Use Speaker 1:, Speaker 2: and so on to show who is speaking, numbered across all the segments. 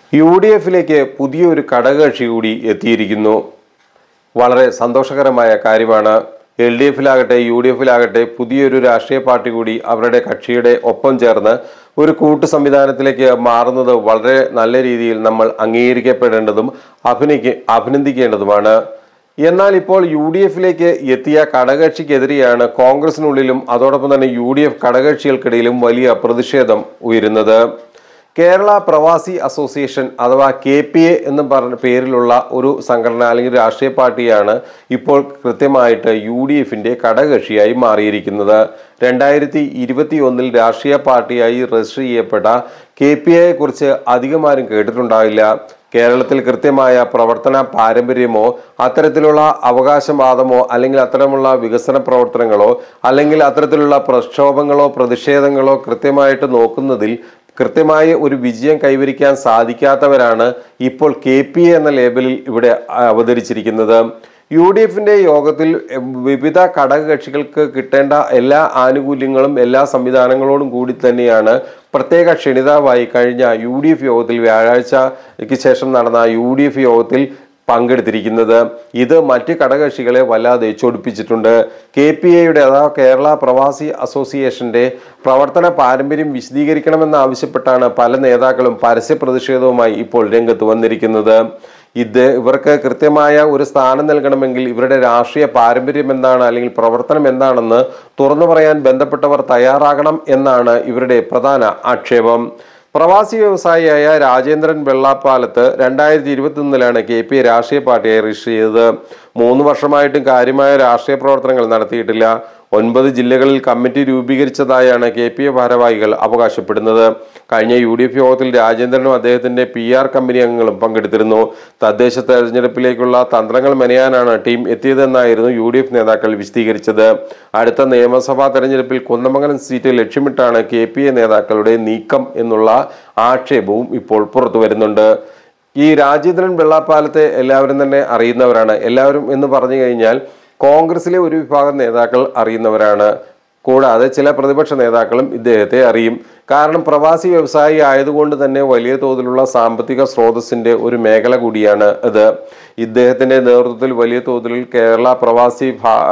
Speaker 1: UDF-ലേക്ക് പുതിയൊരു ഘടകകക്ഷി കൂടി എത്തിയിരിക്കുന്നു. വളരെ സന്തോഷകരമായ കാര്യമാണ്. LDF-ലാകട്ടെ UDF-ലാകട്ടെ പുതിയൊരു രാഷ്ട്രീയ പാർട്ടി കൂടി അവരുടെ കക്ഷിയുടെ ഒപ്പം ചേർന്ന് ഒരു കൂട്ടു സംവിധാനത്തിലേക്ക് മാറുന്നത് വളരെ നല്ല രീതിയിൽ നമ്മൾ അംഗീകരിക്കപ്പെടേണ്ടതും അഭിനന്ദിക്കേണ്ടതുമാണ്. എന്നാൽ ഇപ്പോൾ UDF-ലേക്ക് എത്തിയ ഘടകകക്ഷിക്കെതിരെയാണ് കോൺഗ്രസിനുള്ളിലും അതോടൊപ്പം തന്നെ UDF ഘടകകക്ഷികൾക്കിടയിലും വലിയ പ്രതിഷേധം ഉയരുന്നത്. കേരള പ്രവാസി അസോസിയേഷൻ അഥവാ KPA എന്ന് പറഞ്ഞ പേരിലുള്ള ഒരു സംഘടന അല്ലെങ്കിൽ രാഷ്ട്രീയ പാർട്ടിയാണ് ഇപ്പോൾ കൃത്യമായിട്ട് UDF-ന്റെ ഘടകകക്ഷിയായി മാറിയിരിക്കുന്നത്. 2021 രാഷ്ട്രീയ പാർട്ടിയായി രജിസ്റ്റർ ചെയ്യപ്പെട്ട KPAയെ കുറിച്ച് അധികമാരും കേട്ടിട്ടുണ്ടാവില്ല. കേരളത്തിൽ കൃത്യമായ പ്രവർത്തന പാരമ്പര്യമോ അത്തരത്തിലുള്ള അവകാശവാദമോ അല്ലെങ്കിൽ അത്തരമുള്ള വികസന പ്രവർത്തനങ്ങളോ അല്ലെങ്കിൽ അത്തരത്തിലുള്ള പ്രക്ഷോഭങ്ങളോ പ്രതിഷേധങ്ങളോ കൃത്യമായിട്ട് നോക്കുന്നതിൽ കൃത്യമായ ഒരു വിജയം കൈവരിക്കാൻ സാധിക്കാത്തവരാണ് ഇപ്പോൾ KPA എന്ന ലേബലിൽ ഇവിടെ അവതരിച്ചിരിക്കുന്നത്. UDF-ന്റെ യോഗത്തിൽ വിവിധ ഘടകകക്ഷികൾക്ക് കിട്ടേണ്ട എല്ലാ ആനുകൂല്യങ്ങളും എല്ലാ സംവിധാനങ്ങളോടും കൂടി തന്നെയാണ് പ്രത്യേക ക്ഷണിതാവായി കഴിഞ്ഞ UDF യോഗത്തിൽ വ്യാഴാഴ്ചയ്ക്ക് ശേഷം നടന്ന UDF യോഗത്തിൽ പങ്കെടുത്തിരിക്കുന്നത്. ഇത് മറ്റ് ഘടകകക്ഷികളെ വല്ലാതെ ചൊടിപ്പിച്ചിട്ടുണ്ട്. KPAയുടെ അഥവാ കേരള പ്രവാസി അസോസിയേഷന്റെ പ്രവർത്തന പാരമ്പര്യം വിശദീകരിക്കണമെന്നാവശ്യപ്പെട്ടാണ് പല നേതാക്കളും പരസ്യ പ്രതിഷേധവുമായി ഇപ്പോൾ രംഗത്ത് വന്നിരിക്കുന്നത്. ഇവർക്ക് കൃത്യമായ ഒരു സ്ഥാനം നൽകണമെങ്കിൽ ഇവരുടെ രാഷ്ട്രീയ പാരമ്പര്യം എന്താണ് അല്ലെങ്കിൽ പ്രവർത്തനം എന്താണെന്ന് തുറന്നു പറയാൻ ബന്ധപ്പെട്ടവർ തയ്യാറാകണം എന്നാണ് ഇവരുടെ പ്രധാന ആക്ഷേപം. പ്രവാസി വ്യവസായിയായ രാജേന്ദ്രൻ വെള്ളാപ്പാലത്ത് 2021 KPA രാഷ്ട്രീയ പാർട്ടിയായി രജിസ്റ്റർ ചെയ്തത്. 3 വർഷമായിട്ടും കാര്യമായ രാഷ്ട്രീയ പ്രവർത്തനങ്ങൾ നടത്തിയിട്ടില്ല. 9 ജില്ലകളിൽ കമ്മിറ്റി രൂപീകരിച്ചതായാണ് KPA ഭാരവാഹികൾ അവകാശപ്പെടുന്നത്. കഴിഞ്ഞ UDF യോഗത്തിൽ രാജേന്ദ്രനും അദ്ദേഹത്തിന്റെ PR കമ്പനി അംഗങ്ങളും പങ്കെടുത്തിരുന്നു. തദ്ദേശ തെരഞ്ഞെടുപ്പിലേക്കുള്ള തന്ത്രങ്ങൾ മെനയാനാണ് ടീം എത്തിയതെന്നായിരുന്നു UDF നേതാക്കൾ വിശദീകരിച്ചത്. അടുത്ത നിയമസഭാ തെരഞ്ഞെടുപ്പിൽ കുന്നമംഗലം സീറ്റ് ലക്ഷ്യമിട്ടാണ് KPA നേതാക്കളുടെ നീക്കം എന്നുള്ള ആക്ഷേപവും ഇപ്പോൾ പുറത്തു വരുന്നുണ്ട്. ഈ രാജേന്ദ്രൻ വെള്ളാപ്പാലത്തെ എല്ലാവരും തന്നെ അറിയുന്നവരാണ്. എല്ലാവരും എന്ന് പറഞ്ഞു കഴിഞ്ഞാൽ കോൺഗ്രസിലെ ഒരു വിഭാഗം നേതാക്കൾ അറിയുന്നവരാണ്. കൂടാതെ ചില പ്രതിപക്ഷ നേതാക്കളും ഇദ്ദേഹത്തെ അറിയും. കാരണം പ്രവാസി വ്യവസായി ആയതുകൊണ്ട് തന്നെ വലിയ തോതിലുള്ള സാമ്പത്തിക സ്രോതസ്സിന്റെ ഒരു മേഖല കൂടിയാണ് ഇത്. ഇദ്ദേഹത്തിന്റെ നേതൃത്വത്തിൽ വലിയ തോതിൽ കേരള പ്രവാസി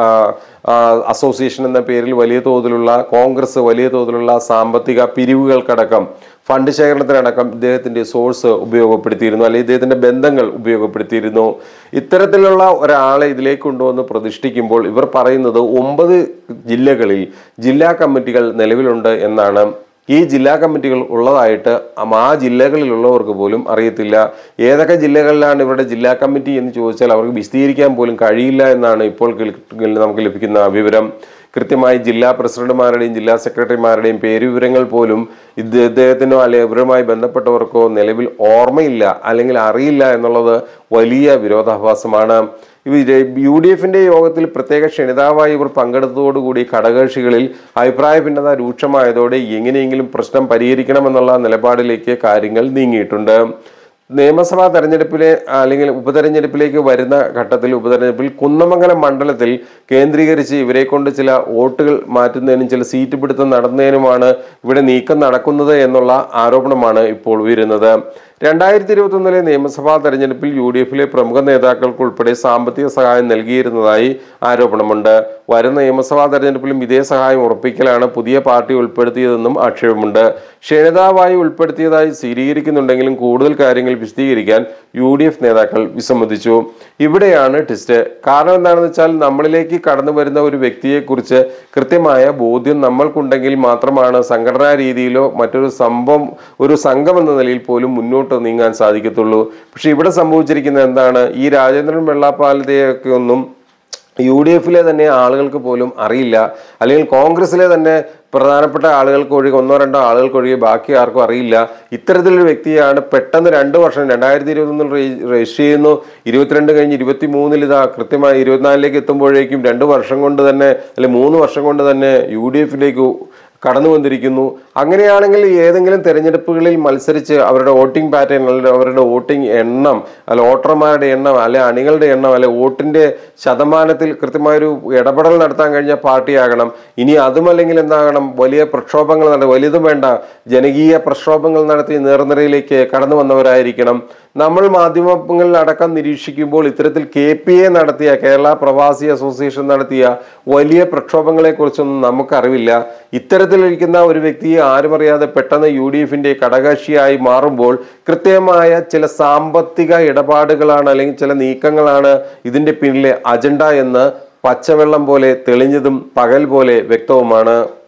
Speaker 1: അസോസിയേഷൻ എന്ന പേരിൽ വലിയ തോതിലുള്ള കോൺഗ്രസ് വലിയ തോതിലുള്ള സാമ്പത്തിക പിരിവുകൾക്കടക്കം ഫണ്ട് ശേഖരണത്തിനടക്കം ഇദ്ദേഹത്തിന്റെ സോഴ്സ് ഉപയോഗപ്പെടുത്തിയിരുന്നു, അല്ലെങ്കിൽ ഇദ്ദേഹത്തിന്റെ ബന്ധങ്ങൾ ഉപയോഗപ്പെടുത്തിയിരുന്നു. ഇത്തരത്തിലുള്ള ഒരാളെ ഇതിലേക്ക് കൊണ്ടുവന്ന് പ്രതിഷ്ഠിക്കുമ്പോൾ ഇവർ പറയുന്നത് 9 ജില്ലകളിൽ ജില്ലാ കമ്മിറ്റികൾ നിലവിലുണ്ട് എന്നാണ്. ഈ ജില്ലാ കമ്മിറ്റികൾ ഉള്ളതായിട്ട് ആ ജില്ലകളിലുള്ളവർക്ക് പോലും അറിയത്തില്ല. ഏതൊക്കെ ജില്ലകളിലാണ് ഇവരുടെ ജില്ലാ കമ്മിറ്റി എന്ന് ചോദിച്ചാൽ അവർക്ക് വിശദീകരിക്കാൻ പോലും കഴിയില്ല എന്നാണ് ഇപ്പോൾ നമുക്ക് ലഭിക്കുന്ന വിവരം. കൃത്യമായി ജില്ലാ പ്രസിഡന്റുമാരുടെയും ജില്ലാ സെക്രട്ടറിമാരുടെയും പേരുവിവരങ്ങൾ പോലും ഇദ്ദേഹത്തിനോ അല്ലെങ്കിൽ ഇവരുമായി ബന്ധപ്പെട്ടവർക്കോ നിലവിൽ ഓർമ്മയില്ല അല്ലെങ്കിൽ അറിയില്ല എന്നുള്ളത് വലിയ വിരോധാഭാസമാണ്. UDF-ന്റെ യോഗത്തിൽ പ്രത്യേക ക്ഷണിതാവായി ഇവർ പങ്കെടുത്തതോടുകൂടി ഘടകകക്ഷികളിൽ അഭിപ്രായ ഭിന്നത രൂക്ഷമായതോടെ എങ്ങനെയെങ്കിലും പ്രശ്നം പരിഹരിക്കണമെന്നുള്ള നിലപാടിലേക്ക് കാര്യങ്ങൾ നീങ്ങിയിട്ടുണ്ട്. നിയമസഭാ തെരഞ്ഞെടുപ്പിലെ അല്ലെങ്കിൽ ഉപതെരഞ്ഞെടുപ്പിലേക്ക് വരുന്ന ഘട്ടത്തിൽ ഉപതെരഞ്ഞെടുപ്പിൽ കുന്നമംഗലം മണ്ഡലത്തിൽ കേന്ദ്രീകരിച്ച് ഇവരെ കൊണ്ട് ചില വോട്ടുകൾ മാറ്റുന്നതിനും ചില സീറ്റ് പിടുത്തം നടത്തുന്നതിനുമാണ് ഇവിടെ നീക്കം നടക്കുന്നത് എന്നുള്ള ആരോപണമാണ് ഇപ്പോൾ ഉയരുന്നത്. 2021 നിയമസഭാ തെരഞ്ഞെടുപ്പിൽ UDF-ലെ പ്രമുഖ നേതാക്കൾക്ക് ഉൾപ്പെടെ സാമ്പത്തിക സഹായം നൽകിയിരുന്നതായി ആരോപണമുണ്ട്. വരുന്ന നിയമസഭാ തെരഞ്ഞെടുപ്പിലും ഇതേ സഹായം ഉറപ്പിക്കലാണ് പുതിയ പാർട്ടി ഉൾപ്പെടുത്തിയതെന്നും ആക്ഷേപമുണ്ട്. ക്ഷണിതാവായി ഉൾപ്പെടുത്തിയതായി സ്ഥിരീകരിക്കുന്നുണ്ടെങ്കിലും കൂടുതൽ കാര്യങ്ങൾ വിശദീകരിക്കാൻ UDF നേതാക്കൾ വിസമ്മതിച്ചു. ഇവിടെയാണ് ട്വിസ്റ്റ്. കാരണം എന്താണെന്ന് വെച്ചാൽ നമ്മളിലേക്ക് കടന്നു വരുന്ന ഒരു വ്യക്തിയെക്കുറിച്ച് കൃത്യമായ ബോധ്യം നമ്മൾക്കുണ്ടെങ്കിൽ മാത്രമാണ് സംഘടനാ രീതിയിലോ മറ്റൊരു സംഘം എന്ന നിലയിൽ പോലും മുന്നോട്ട് നീങ്ങാൻ സാധിക്കത്തുള്ളൂ. പക്ഷെ ഇവിടെ സംഭവിച്ചിരിക്കുന്നത് എന്താണ്? ഈ രാജേന്ദ്രൻ വെള്ളാപ്പാലത്തെയൊക്കെ ഒന്നും UDF-ലെ തന്നെ ആളുകൾക്ക് പോലും അറിയില്ല, അല്ലെങ്കിൽ കോൺഗ്രസിലെ തന്നെ പ്രധാനപ്പെട്ട ആളുകൾക്ക് ഒഴികെ 1-2 ആളുകൾക്കൊഴികെ ബാക്കി ആർക്കും അറിയില്ല. ഇത്തരത്തിലൊരു വ്യക്തിയാണ് പെട്ടെന്ന് 2 വർഷം 2021 രജിസ്റ്റർ ചെയ്യുന്നു, 22 കഴിഞ്ഞ് 23 ഇതാ കൃത്യമായി 24ലേക്ക് എത്തുമ്പോഴേക്കും 2 വർഷം കൊണ്ട് തന്നെ അല്ലെങ്കിൽ 3 വർഷം കൊണ്ട് തന്നെ UDF-ലേക്ക് കടന്നു വന്നിരിക്കുന്നു. അങ്ങനെയാണെങ്കിൽ ഏതെങ്കിലും തെരഞ്ഞെടുപ്പുകളിൽ മത്സരിച്ച് അവരുടെ വോട്ടിംഗ് പാറ്റേൺ, അവരുടെ വോട്ടിംഗ് എണ്ണം, അല്ല വോട്ടർമാരുടെ എണ്ണം, അല്ലെ അണികളുടെ എണ്ണം, അല്ലെ വോട്ടിന്റെ ശതമാനത്തിൽ കൃത്യമായൊരു ഇടപെടൽ നടത്താൻ കഴിഞ്ഞ പാർട്ടിയാകണം. ഇനി അതുമല്ലെങ്കിൽ എന്താകണം, വലിയ പ്രക്ഷോഭങ്ങൾ വലുതും വേണ്ട, ജനകീയ പ്രക്ഷോഭങ്ങൾ നടത്തി നേർനിരയിലേക്ക് കടന്നു വന്നവരായിരിക്കണം. നമ്മൾ മാധ്യമങ്ങളിൽ അടക്കം നിരീക്ഷിക്കുമ്പോൾ ഇത്തരത്തിൽ KPA നടത്തിയ, കേരള പ്രവാസി അസോസിയേഷൻ നടത്തിയ വലിയ പ്രക്ഷോഭങ്ങളെ കുറിച്ചൊന്നും നമുക്കറിവില്ല. ഇത്തരത്തിലിരിക്കുന്ന ഒരു വ്യക്തിയെ ആരുമറിയാതെ പെട്ടെന്ന് UDFന്റെ ഘടകകക്ഷിയായി മാറുമ്പോൾ കൃത്യമായ ചില സാമ്പത്തിക ഇടപാടുകളാണ്, അല്ലെങ്കിൽ ചില നീക്കങ്ങളാണ് ഇതിന്റെ പിന്നിലെ അജണ്ട എന്ന് പച്ചവെള്ളം പോലെ തെളിഞ്ഞതും പകൽ പോലെ വ്യക്തവുമാണ്.